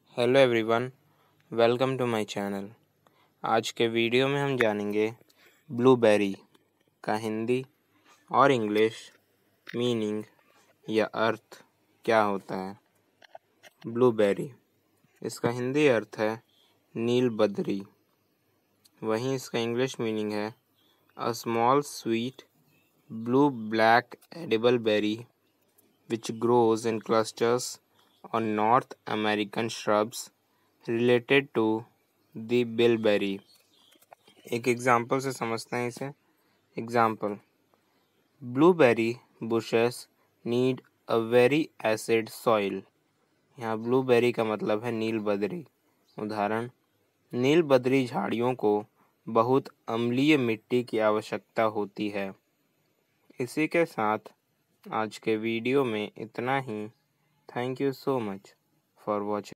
Hello everyone, welcome to my channel. आज के video में हम जानेंगे ब्लूबेरी का हिंदी और इंग्लिश मीनिंग या अर्थ क्या होता है। ब्लूबेरी, इसका हिंदी अर्थ है नील बदरी। वहीं इसका इंग्लिश मीनिंग है a small sweet blue black edible berry which grows in clusters on North American shrubs related to the bilberry। एक एग्जाम्पल से समझते हैं इसे। Example: blueberry bushes need a very acid soil। यहाँ ब्लूबेरी का मतलब है नीलबदरी। उदाहरण: नीलबदरी झाड़ियों को बहुत अम्लीय मिट्टी की आवश्यकता होती है। इसी के साथ आज के वीडियो में इतना ही। Thank you so much for watching.